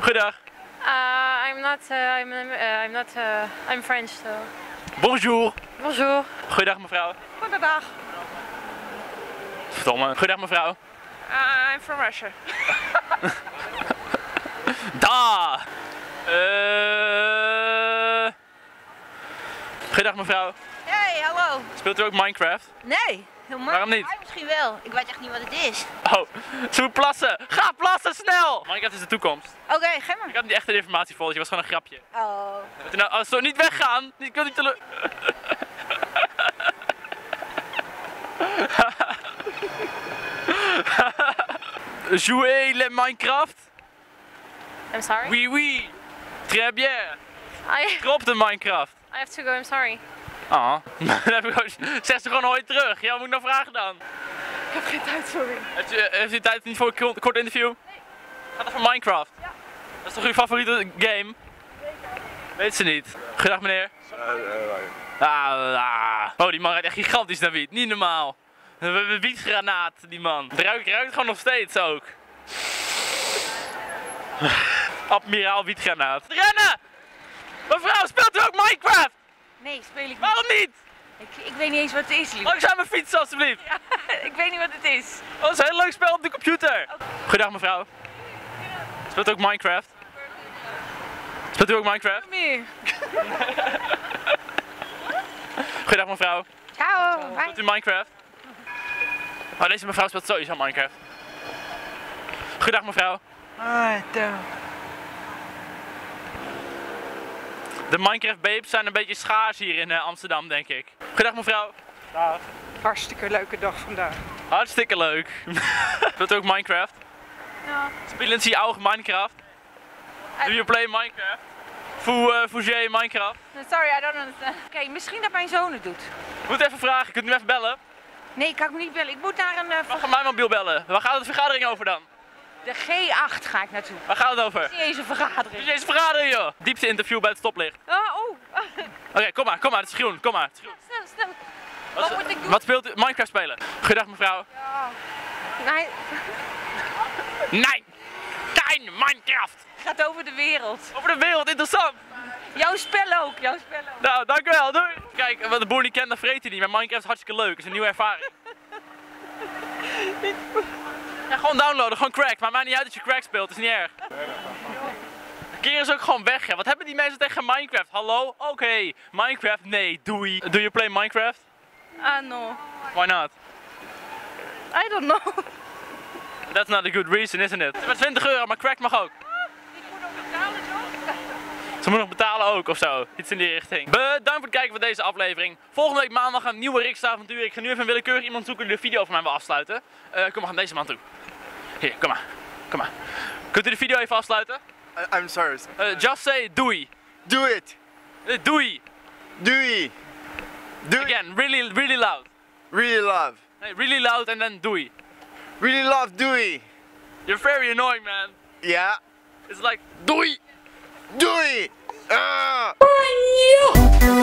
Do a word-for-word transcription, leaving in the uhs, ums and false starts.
Goedendag. Uh, I'm not, uh, I'm, uh, I'm not, uh, I'm French, so. Bonjour. Bonjour. Goedendag mevrouw. Goedendag. Verdomme. Goedendag mevrouw. Uh, I'm from Russia. Da. Uh... Goedendag mevrouw. Hey, hallo. Speelt u ook Minecraft? Nee, helemaal Waarom niet? Hij misschien wel. Ik weet echt niet wat het is. Oh, ze moet plassen. Ga plassen, snel! Minecraft is de toekomst. Oké, okay, ga maar. Ik had niet echt de informatie vol, het was gewoon een grapje. Oh. Nou, oh, zo, niet weggaan! Ik wil niet te... Jouer le Minecraft? I'm sorry? Oui, oui. Très bien. I, Drop de Minecraft. I have to go, I'm sorry. Ah, dan heb ik gewoon, zeg ze gewoon nooit terug. Ja, wat moet ik nou vragen dan? Ik heb geen tijd, sorry. Heeft u, heeft u tijd niet voor een kort, kort interview? Nee. Gaat het voor Minecraft? Ja. Dat is toch uw favoriete game? Zeker. Weet ze niet. Goedendag meneer. Ah, ah. Oh, die man rijdt echt gigantisch naar wiet. Niet normaal. Een wietgranaat, die man. Het ruikt, ruikt gewoon nog steeds ook. Admiraal wietgranaat. Rennen! Mevrouw, speelt u ook Minecraft? Nee, speel ik niet. Waarom niet? Ik, ik weet niet eens wat het is, lief. Mag ik aan mijn fiets alstublieft? Ja, ik weet niet wat het is. Oh, dat is een heel leuk spel op de computer. Goedendag mevrouw. Speelt u ook Minecraft? Speelt u ook Minecraft? Meer. Goedendag mevrouw. Ciao. Speelt u Minecraft? Oh, deze mevrouw speelt sowieso Minecraft. Goedendag mevrouw. Ah, De Minecraft babes zijn een beetje schaars hier in uh, Amsterdam, denk ik. Goedendag mevrouw. Dag. Hartstikke leuke dag vandaag. Hartstikke leuk. Speelt u ook Minecraft? Ja. Spelen Sie auch Minecraft? Do you play Minecraft? Vous, uh, vous jouez Minecraft? Sorry, I don't understand. Oké, okay, misschien dat mijn zoon het doet. Ik moet even vragen, kunt u me even bellen? Nee, ik kan me niet bellen. Ik moet naar een... Uh, Mag ik mijn mobiel bellen? Waar gaat de vergadering over dan? De G acht ga ik naartoe. Waar gaat het over? Het is niet eens een vergadering. Dit is een vergadering joh! Diepste interview bij het stoplicht. Oh, oh. Oké, okay, kom maar, kom maar, het is groen, kom maar. Het is groen. Snel, snel. Wat, Wat moet ik doen? Wat speelt u? Minecraft spelen. Goedendag mevrouw. Ja. Nee. Nee! Kein Minecraft! Het gaat over de wereld. Over de wereld, interessant! Jouw spel ook, jouw spel ook. Nou, dankjewel, doei! Kijk, wat de boer niet kent, dat vreet hij niet. Maar Minecraft is hartstikke leuk, het is een nieuwe ervaring. Ja, gewoon downloaden, gewoon crack. Maar maakt niet uit dat je crack speelt, het is niet erg. Keer is ook gewoon weg, hè. Wat hebben die mensen tegen Minecraft? Hallo? Oké, okay. Minecraft? Nee, doei. Do you play Minecraft? Ah, uh, no. Why not? I don't know. That's not a good reason, isn't it? Het is maar twintig euro, maar crack mag ook. Ze moet nog betalen ook of zo. Iets in die richting. Bedankt voor het kijken van deze aflevering. Volgende week maandag een nieuwe Riksavontuur. Ik ga nu even willekeurig iemand zoeken die de video voor mij wil afsluiten. Uh, kom maar, aan deze man toe. Hier, kom maar. Kom maar. Kunt u de video even afsluiten? I, I'm sorry. Uh, just say doei. Do it. Uh, doei. Doei. Do Again, really, really loud. Really love. Hey, really loud and then doei. Really love doei. You're very annoying, man. Yeah. It's like doei. Doei. Ah.